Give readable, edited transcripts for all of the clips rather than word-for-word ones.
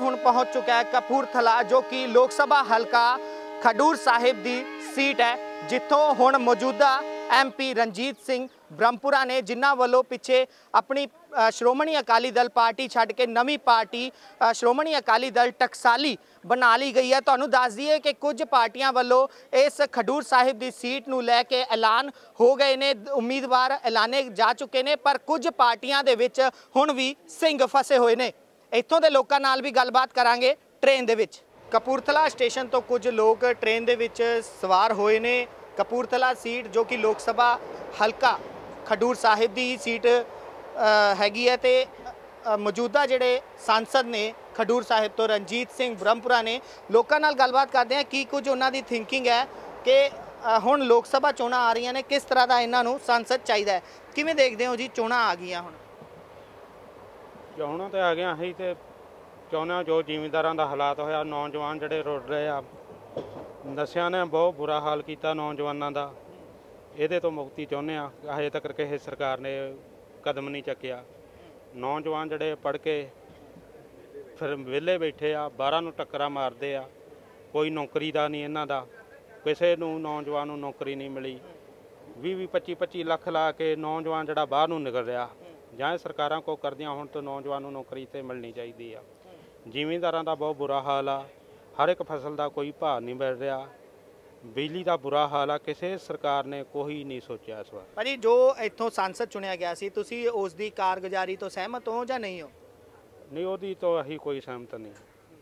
हुण पहुंच चुका है कपूरथला, जो कि लोक सभा हलका खडूर साहिब की सीट है, जिथों हुण मौजूदा MP रणजीत सिंह ब्रह्मपुरा ने, जिन्हां वल्लों पिछे अपनी श्रोमणी अकाली दल पार्टी छड्ड के नवीं पार्टी श्रोमणी अकाली दल टकसाली बना ली गई है। तुहानूं दस दईए कि कुछ पार्टियां वल्लों इस खडूर साहिब की सीट नूं लैके ऐलान हो गए ने, उम्मीदवार ऐलाने जा चुके ने, पर कुछ पार्टियां दे विच हुण भी सिंह फसे हुए ने। इत्थों दे लोकां नाल भी गलबात करांगे ट्रेन दे विच। कपूरथला स्टेशन तो कुछ लोग ट्रेन दे विच सवार होए ने। कपूरथला सीट जो कि लोक सभा हलका खडूर साहिब की सीट हैगी है, तो मौजूदा जिहड़े सांसद ने खडूर साहिब तो रणजीत सिंह ब्रह्मपुरा ने लोकां नाल गलबात करते हैं कि कुछ उन्हां दी थिंकिंग है कि हुण लोक सभा चोणां आ रही ने, किस तरह का इन्हां नूं सांसद चाहिदा है। किवें देखदे हो जी, चोणां आ गईयां हुण? चोणां तो आ गईयां ही ते चाहुंदे जो जिमींदारां दा हालात होया, नौजवान जिहड़े रुड़ रहे आ, नशिਆਂ ने बहुत बुरा हाल किया नौजवानों का, ये तो मुक्ति चाहुंदे आ। हजे तक किसी सरकार ने कदम नहीं चुकिया। नौजवान जिहड़े पढ़ के फिर विहले बैठे आ, बाहरां नूं टक्करां मारदे आ, कोई नौकरी दा नहीं इन्हां दा, किसी नूं नौजवान नूं नौकरी नहीं मिली। 20-25 ਲੱਖ ला के नौजवान जिहड़ा बाहर नूं निकल रहा, ਜਾਂ ਸਰਕਾਰਾਂ ਕੋ ਕਰਦੀਆਂ ਹੁਣ तो नौजवान ਨੂੰ नौकरी ਤੇ मिलनी ਚਾਹੀਦੀ ਆ। ਜ਼ਿਮੀਂਦਾਰਾਂ ਦਾ बहुत बुरा हाल आ, हर एक फसल का कोई भाव नहीं मिल रहा, बिजली का बुरा हाल आ, किसी सरकार ने कोई नहीं सोचा इस बार। भाजी जो इत्थों सांसद चुनिया गया सी, तुसी उस दी कारगुजारी तो सहमत हो या नहीं हो? नहीं, ਉਹਦੀ तो अही कोई सहमत नहीं।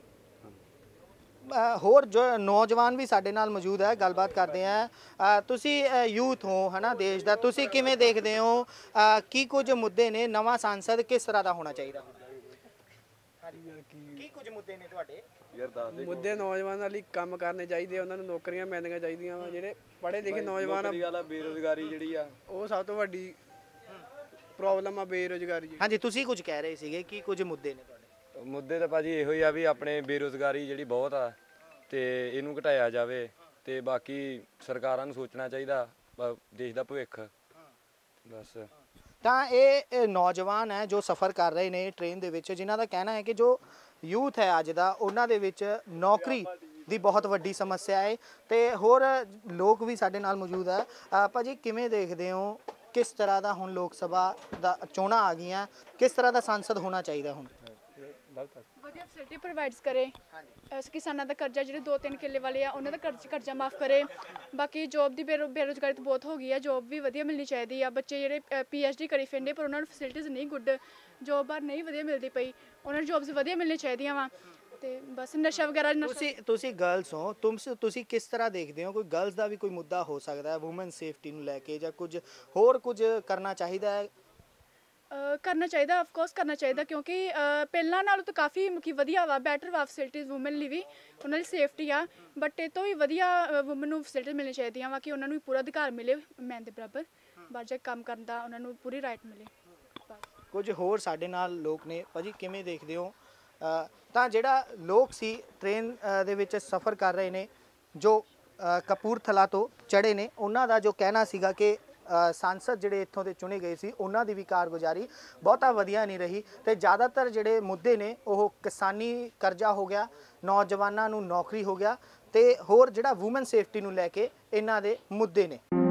होर जो नौजवान भी साडे नाल मौजूद है, गलबात करते हैं। तुसी यूथ हो है ना देश का, तुसी किवें देखदे हो की कुछ मुद्दे ने, नवा सांसद किस तरह का होना चाहिए? की कुछ मुद्दे ने तुहाडे? मुद्दे नौजवानों ਲਈ ਕੰਮ ਕਰਨੇ ਚਾਹੀਦੇ, ਉਹਨਾਂ ਨੂੰ ਨੌਕਰੀਆਂ ਮਿਲਣੀਆਂ ਚਾਹੀਦੀਆਂ ਵਾ। ਜਿਹੜੇ ਪੜ੍ਹੇ ਲਿਖੇ ਨੌਜਵਾਨ ਆ, ਬੇਰੁਜ਼ਗਾਰੀ ਜਿਹੜੀ ਆ ਉਹ ਸਭ ਤੋਂ ਵੱਡੀ ਪ੍ਰੋਬਲਮ ਆ, ਬੇਰੁਜ਼ਗਾਰੀ। ਹਾਂਜੀ, ਤੁਸੀਂ ਕੁਝ ਕਹਿ ਰਹੇ ਸੀਗੇ ਕਿ ਕੁਝ ਮੁੱਦੇ ਨੇ ਤੁਹਾਡੇ? ਮੁੱਦੇ ਤਾਂ ਭਾਜੀ ਇਹੋ ਹੀ ਆ ਵੀ ਆਪਣੇ ਬੇਰੁਜ਼ਗਾਰੀ ਜਿਹੜੀ ਬਹੁਤ ਆ ਤੇ ਇਹਨੂੰ ਘਟਾਇਆ ਜਾਵੇ, ਤੇ ਬਾਕੀ ਸਰਕਾਰਾਂ ਨੂੰ ਸੋਚਣਾ ਚਾਹੀਦਾ ਦੇਸ਼ ਦਾ ਭਵਿੱਖ ਬਸ। ਤਾਂ ਇਹ ਨੌਜਵਾਨ ਹੈ ਜੋ ਸਫ਼ਰ ਕਰ ਰਹੇ ਨੇ ਟ੍ਰੇਨ ਦੇ ਵਿੱਚ, ਜਿਨ੍ਹਾਂ ਦਾ ਕਹਿਣਾ ਹੈ ਕਿ ਜੋ ਯੂਥ ਹੈ ਅੱਜ ਦਾ, ਉਹਨਾਂ ਦੇ ਵਿੱਚ ਨੌਕਰੀ ਦੀ ਬਹੁਤ ਵੱਡੀ ਸਮੱਸਿਆ ਹੈ। ਤੇ ਹੋਰ ਲੋਕ ਵੀ ਸਾਡੇ ਨਾਲ ਮੌਜੂਦ ਹੈ। ਭਾਜੀ ਕਿਵੇਂ ਦੇਖਦੇ ਹੋ, ਕਿਸ ਤਰ੍ਹਾਂ ਦਾ ਹੁਣ ਲੋਕ ਸਭਾ ਦਾ ਚੋਣਾਂ ਆ ਗਈਆਂ, ਕਿਸ ਤਰ੍ਹਾਂ ਦਾ ਸੰਸਦ ਹੋਣਾ ਚਾਹੀਦਾ ਹੁਣ? ਵਧੀਆ ਫੈਸਿਲਿਟੀ ਪ੍ਰੋਵਾਈਡਸ ਕਰੇ, ਕਿਸਾਨਾਂ ਦਾ ਕਰਜ਼ਾ ਜਿਹੜੇ 2-3 ਕਿੱਲੇ ਵਾਲੇ ਆ ਉਹਨਾਂ ਦਾ ਕਰਜ਼ਾ ਮਾਫ ਕਰੇ। ਬਾਕੀ ਜੋਬ ਦੀ ਬੇਰੁਜ਼ਗਾਰੀ ਤਾਂ ਬਹੁਤ ਹੋ ਗਈ ਆ, ਜੋਬ ਵੀ ਵਧੀਆ ਮਿਲਣੀ ਚਾਹੀਦੀ ਆ। ਬੱਚੇ ਜਿਹੜੇ PhD ਕਰੀ ਫਿਰਦੇ ਪਰ ਉਹਨਾਂ ਨੂੰ ਫੈਸਿਲਿਟੀਜ਼ ਨਹੀਂ ਗੁੱਡ, ਜੋਬ ਬਾਹਰ ਨਹੀਂ ਵਧੀਆ ਮਿਲਦੀ ਪਈ, ਉਹਨਾਂ ਨੂੰ ਜੋਬਸ ਵਧੀਆ ਮਿਲਣੀ ਚਾਹੀਦੀਆਂ ਵਾ। ਤੇ ਬਸ ਨਸ਼ਾ ਵਗੈਰਾ। ਤੁਸੀਂ ਗਰਲਸ ਹੋ, ਤੁਸੀਂ ਕਿਸ ਤਰ੍ਹਾਂ ਦੇਖਦੇ ਹੋ, ਕੋਈ ਗਰਲਸ ਦਾ ਵੀ ਕੋਈ ਮੁੱਦਾ ਹੋ ਸਕਦਾ ਹੈ ਵੂਮਨ ਸੇਫਟੀ ਨੂੰ ਲੈ ਕੇ, ਜਾਂ ਕੁਝ ਹੋਰ ਕੁਝ ਕਰਨਾ ਚਾਹੀਦਾ ਹੈ? ਕਰਨਾ ਚਾਹੀਦਾ, ਆਫਕੋਰਸ ਕਰਨਾ ਚਾਹੀਦਾ, ਕਿਉਂਕਿ ਪਹਿਲਾਂ ਨਾਲੋਂ ਤਾਂ ਕਾਫੀ ਵਧੀਆ ਵਾ, ਬੈਟਰ ਵਾ ਫੈਸਿਲਿਟੀਜ਼ ਵੂਮਨ ਲਈ ਵੀ, ਉਹਨਾਂ ਦੀ ਸੇਫਟੀ ਆ। ਬਟ ਇਹ ਤੋਂ ਵੀ ਵਧੀਆ ਵੂਮਨ ਨੂੰ ਫੈਸਿਲਿਟੀਜ਼ ਮਿਲਣੀ ਚਾਹੀਦੀਆਂ ਵਾ ਕਿ ਉਹਨਾਂ ਨੂੰ ਵੀ ਪੂਰਾ ਅਧਿਕਾਰ ਮਿਲੇ ਮੈਨ ਦੇ ਬਰਾਬਰ, ਬਾਹਰ ਜਾ ਕੇ ਕੰਮ ਕਰਨ ਦਾ ਉਹਨਾਂ ਨੂੰ ਪੂਰੀ ਰਾਈਟ ਮਿਲੇ। ਕੁਝ ਹੋਰ ਸਾਡੇ ਨਾਲ ਲੋਕ ਨੇ, ਭਾਜੀ ਕਿਵੇਂ ਦੇਖਦੇ ਹੋ? ਤਾਂ ਜਿਹੜਾ ਲੋਕ ਸੀ ਟ੍ਰੇਨ ਦੇ ਵਿੱਚ ਸਫ਼ਰ ਕਰ ਰਹੇ ਨੇ, ਜੋ ਕਪੂਰਥਲਾ ਤੋਂ ਚੜ੍ਹੇ ਨੇ, ਉਹਨਾਂ ਦਾ ਜੋ ਕਹਿਣਾ ਸੀਗਾ ਕਿ सांसद ਜਿਹੜੇ ਇੱਥੋਂ ਦੇ ਚੁਣੇ ਗਏ ਸੀ ਉਹਨਾਂ ਦੀ ਵੀ ਕਾਰਗੁਜ਼ਾਰੀ ਬਹੁਤਾ ਵਧੀਆ ਨਹੀਂ ਰਹੀ, ਤੇ ਜ਼ਿਆਦਾਤਰ ਜਿਹੜੇ ਮੁੱਦੇ ਨੇ ਉਹ ਕਿਸਾਨੀ ਕਰਜ਼ਾ ਹੋ ਗਿਆ, ਨੌਜਵਾਨਾਂ ਨੂੰ ਨੌਕਰੀ ਹੋ ਗਿਆ, ਤੇ ਹੋਰ ਜਿਹੜਾ ਵੂਮਨ ਸੇਫਟੀ ਨੂੰ ਲੈ ਕੇ ਇਹਨਾਂ ਦੇ ਮੁੱਦੇ ਨੇ।